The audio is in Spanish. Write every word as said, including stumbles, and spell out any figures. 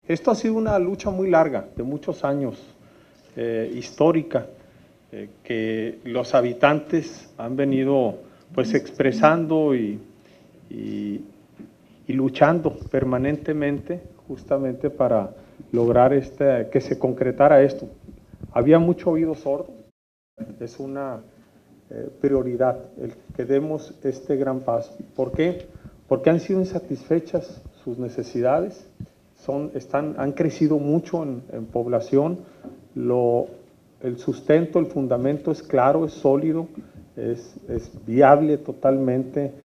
Esto ha sido una lucha muy larga, de muchos años, eh, histórica, eh, que los habitantes han venido pues expresando y, y, y luchando permanentemente justamente para lograr este, que se concretara esto. Había mucho oído sordo, es una eh, prioridad el que demos este gran paso. ¿Por qué? Porque han sido insatisfechas sus necesidades, son, están, han crecido mucho en, en población, lo, el sustento, el fundamento es claro, es sólido, es, es viable totalmente.